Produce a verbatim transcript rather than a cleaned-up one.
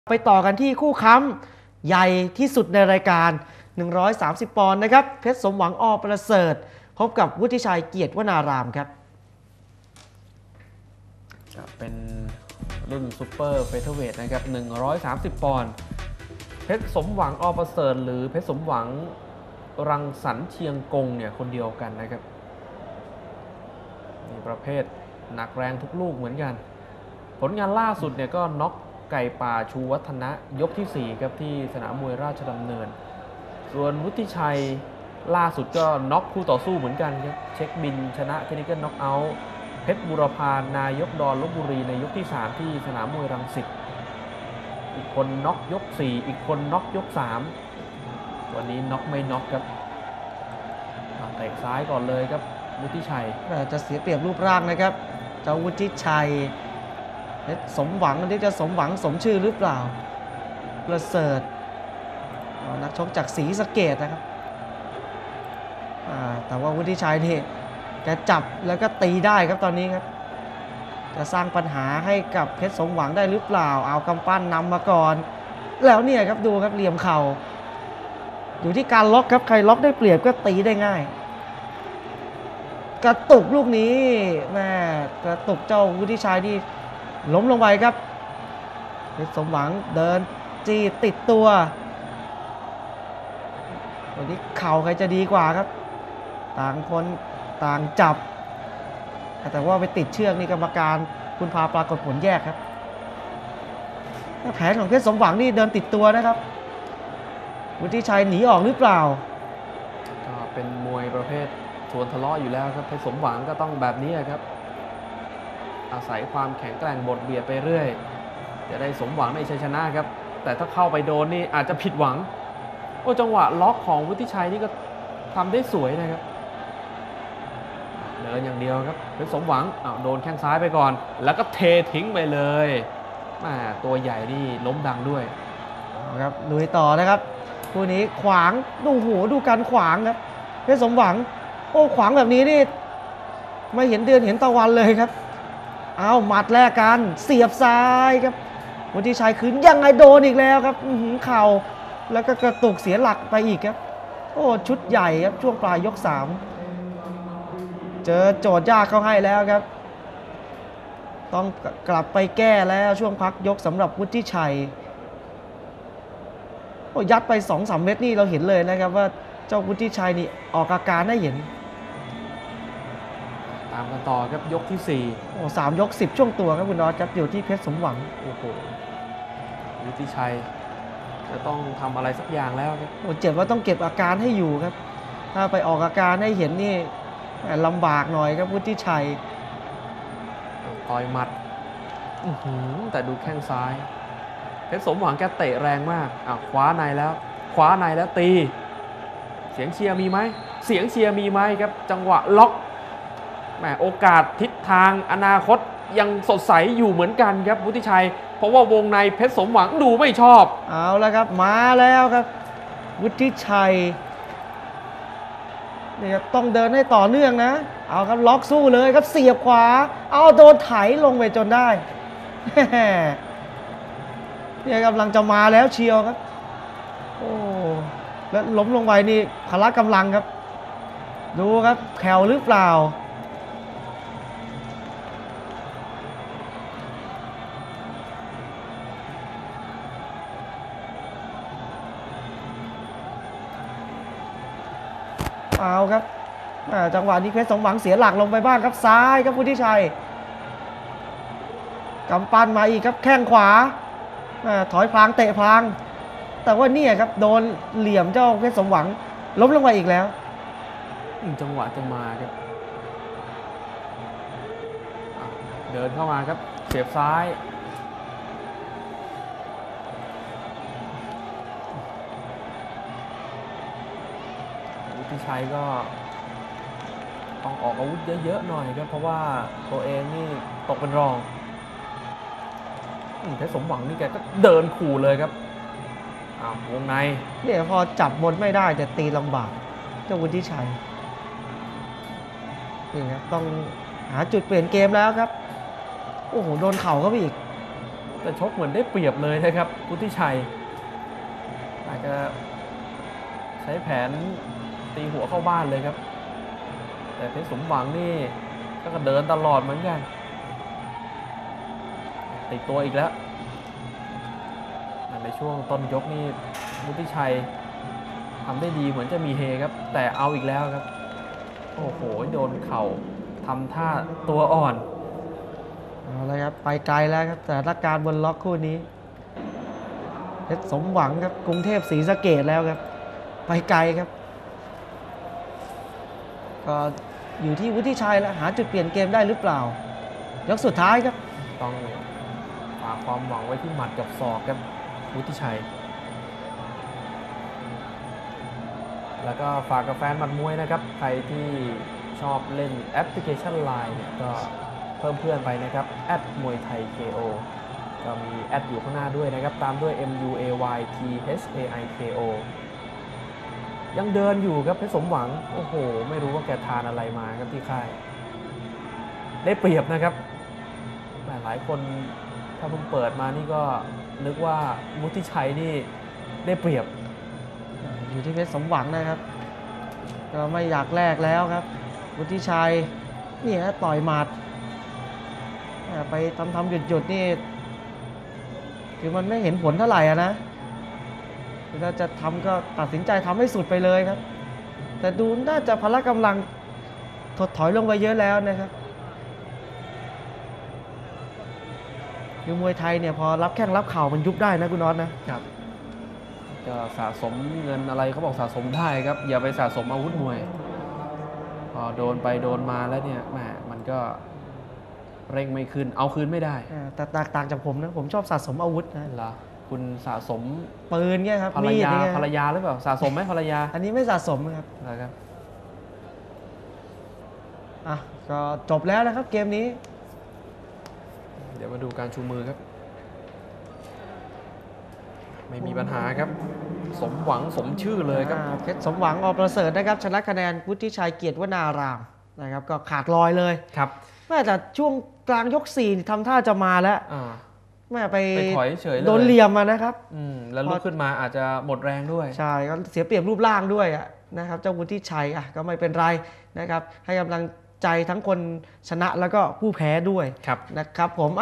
ไปต่อกันที่คู่ค้ำใหญ่ที่สุดในรายการหนึ่งร้อยสามสิบปอนด์นะครับเพชรสมหวังอประเสริฐพบกับวุฒิชัยเกียรติวนารามครับเป็นรุ่นซูเปอร์เฟเธอร์เวทนะครับหนึ่งร้อยสามสิบปอนด์เพชรสมหวังอประเสริฐหรือเพชรสมหวังรังสรรค์เชียงกงเนี่ยคนเดียวกันนะครับมีประเภทหนักแรงทุกลูกเหมือนกันผลงานล่าสุดเนี่ยก็น็อกไก่ป่าชูวัฒนะยกที่สี่ครับที่สนามมวยราชดำเนินส่วนวุฒิชัยล่าสุดก็น็อกคู่ต่อสู้เหมือนกันครับเช็คบินชนะเทคนิคน็อกเอาท์เพชรบุรพานายกดอนลพบุรีในยกที่สามที่สนามมวยรังสิตอีกคนน็อกยกสี่อีกคนน็อกยกสามวันนี้น็อกไม่น็อกครับเตะซ้ายก่อนเลยครับวุฒิชัยจะเสียเปรียบรูปร่างนะครับเจ้าวุฒิชัยสมหวังอันนี้จะสมหวังสมชื่อหรือเปล่าประเสริฐนักชกจากศรีสะเกษนะครับแต่ว่าวุฒิชัยนี่แกจับแล้วก็ตีได้ครับตอนนี้ครับจะสร้างปัญหาให้กับเพชรสมหวังได้หรือเปล่าเอากำปั้นนำมาก่อนแล้วเนี่ยครับดูครับเหลี่ยมเข่าอยู่ที่การล็อกครับใครล็อกได้เปรียบก็ตีได้ง่ายกระตุกลูกนี้แม่กระตุกเจ้าวุฒิชัยที่ล้มลงไปครับเพชรสมหวังเดินจีติดตัววันนี้เข่าใครจะดีกว่าครับต่างคนต่างจับแต่ว่าไปติดเชือกนี่กรรมการคุณพาปรากฏผลแยกครับแผนของเพชรสมหวังนี่เดินติดตัวนะครับวุฒิชัยหนีออกหรือเปล่าก็เป็นมวยประเภทชวนทะเลาะอยู่แล้วครับเพชรสมหวังก็ต้องแบบนี้ครับอาศัยความแข็งแกร่งบดเบียดไปเรื่อยจะได้สมหวังในชัยชนะครับแต่ถ้าเข้าไปโดนนี่อาจจะผิดหวังโอ้จังหวะล็อกของวุฒิชัยนี่ก็ทำได้สวยนะครับเดินอย่างเดียวครับเพชรสมหวังอ้าวโดนแข้งซ้ายไปก่อนแล้วก็เททิ้งไปเลยมาตัวใหญ่นี่ล้มดังด้วยครับลุยต่อนะครับคู่นี้ขวางดูหัวดูการขวางครับเพชรสมหวังโอ้ขวางแบบนี้นี่ไม่เห็นเดือนเห็นตะวันเลยครับเอาหมัดแรกกันเสียบซ้ายครับวุฒิชัยคืนยังไงโดนอีกแล้วครับเข่าแล้วก็กระตุกเสียหลักไปอีกครับโอ้ชุดใหญ่ครับช่วงปลายยกสามเจอโจทย์ยากเข้าให้แล้วครับต้องกลับไปแก้แล้วช่วงพักยกสำหรับวุฒิชัยโอ้ยัดไป สองสาม เม็ดนี่เราเห็นเลยนะครับว่าเจ้าวุฒิชัยนี่ออกอาการได้เห็นตามกันต่อครับยกที่สี่โอ้สามยกสิบช่วงตัวครับคุณนอตครับอยู่ที่เพชรสมหวังโอ้โหวุฒิชัยจะต้องทำอะไรสักอย่างแล้วครับโอ้เจ็บว่าต้องเก็บอาการให้อยู่ครับถ้าไปออกอาการให้เห็นนี่ลำบากหน่อยครับวุฒิชัยต่อยหมัดแต่ดูแข้งซ้ายเพชรสมหวังแกเตะแรงมากอ่ะคว้าในแล้วคว้าในแล้วตีเสียงเชียร์มีไหมเสียงเชียร์มีไหมครับจังหวะล็อกแหมโอกาสทิศทางอนาคตยังสดใสอยู่เหมือนกันครับวุฒิชัยเพราะว่าวงในเพชรสมหวังดูไม่ชอบเอาแล้วครับมาแล้วครับวุฒิชัยนี่ครับต้องเดินให้ต่อเนื่องนะเอาครับล็อกสู้เลยครับเสียบขวาเอาโดนไถลงไปจนได้เนี่ยกำลังจะมาแล้วเชียวครับโอ้แล้วล้มลงไปนี่พละกำลังครับดูครับแผ่วหรือเปล่าเอาครับจังหวะนี้เพชรสมหวังเสียหลักลงไปบ้างครับซ้ายครับวุฒิชัยกำปั้นมาอีกครับแข้งขวาถอยพลางเตะพลางแต่ว่านี่ครับโดนเหลี่ยมเจ้าเพชรสมหวังล้มลงไปอีกแล้วจังหวะจะมาครับเดินเข้ามาครับเสียบซ้ายวุฒิชัยก็ต้องออกอาวุธเยอะๆหน่อยครับเพราะว่าตัวเองนี่ตกเป็นรองเพชรสมหวังนี่แกก็เดินขู่เลยครับอ้าววงในเนี่ยพอจับบนไม่ได้จะตีลำบากเจ้าวุฒิชัยนี่ครับต้องหาจุดเปลี่ยนเกมแล้วครับโอ้โหโดนเข่าเข้าไปอีกแต่ชกเหมือนได้เปรียบเลยนะครับวุฒิชัยอาจจะใช้แผนตีหัวเข้าบ้านเลยครับแต่เพชรสมหวังนี่ก็เดินตลอดเหมือนกันติดตัวอีกแล้วในช่วงต้นยกนี่วุฒิชัยทำได้ดีเหมือนจะมีเฮครับแต่เอาอีกแล้วครับโอ้โหโดนเข่าทำท่าตัวอ่อนเอาละครับไปไกลแล้วครับแต่ละการบนล็อกคู่นี้เพชรสมหวังครับกรุงเทพศรีสะเกษแล้วครับไปไกลครับก็อยู่ที่วุฒิชัยแล้วหาจุดเปลี่ยนเกมได้หรือเปล่ายกสุดท้ายครับต้องฝากความหวังไว้ที่หมัดกับศอกครับวุฒิชัยแล้วก็ฝากกับแฟนหมัดมวยนะครับใครที่ชอบเล่นแอปพลิเคชัน ไลน์ เนี่ยก็เพิ่มเพื่อนไปนะครับแอดมวยไทย เค โอ ก็มีแอดอยู่ข้างหน้าด้วยนะครับตามด้วย เอ็ม ยู เอ วาย ที เอช เอ ไอ เค โอ ยังเดินอยู่ครับเพชรสมหวังโอ้โหไม่รู้ว่าแกทานอะไรมาครับที่ค่ายได้เปรียบนะครับหลายคนถ้าเพิ่งเปิดมานี่ก็นึกว่าวุฒิชัยนี่ได้เปรียบอยู่ที่เพชรสมหวังนะครับก็ไม่อยากแลกแล้วครับวุฒิชัยนี่ฮะต่อยหมัดไปทำทำหยุดหยุดนี่คือมันไม่เห็นผลเท่าไหร่นะคือถ้าจะทำก็ตัดสินใจทำให้สุดไปเลยครับแต่ดูน่าจะพละกำลังถดถอยลงไปเยอะแล้วนะครับคือมวยไทยเนี่ยพอรับแข้งรับเข่ามันยุบได้นะคุณน็อตนะครับก็สะสมเงินอะไรเขาบอกสะสมได้ครับอย่าไปสะสมอาวุธมวยพอโดนไปโดนมาแล้วเนี่ยแหมมันก็เร่งไม่ขึ้นเอาคืนไม่ได้แต่ต่างจากผมนะผมชอบสะสมอาวุธนะเหรอคุณสะสมปืนเนี่ยครับภรรยาภรรยาหรือเปล่าสะสมไหมภรรยาอันนี้ไม่สะสมครับนะครับอ่ะก็จบแล้วนะครับเกมนี้เดี๋ยวมาดูการชูมือครับไม่มีปัญหาครับสมหวังสมชื่อเลยครับเพชรสมหวังอประเสริฐนะครับชนะคะแนนวุฒิชัยเกียรติวนารามนะครับก็ขาดลอยเลยครับแม่แต่ช่วงกลางยกสี่ทำท่าจะมาแล้วแม่ไปถอยเฉยเลยโดนเหลี่ยมมานะครับอืมแล้วลุกขึ้นมาอาจจะหมดแรงด้วยใช่ก็เสียเปรียบรูปร่างด้วยนะครับเจ้าวุฒิชัยอ่ะก็ไม่เป็นไรนะครับให้กำลังใจทั้งคนชนะแล้วก็ผู้แพ้ด้วยนะครับผม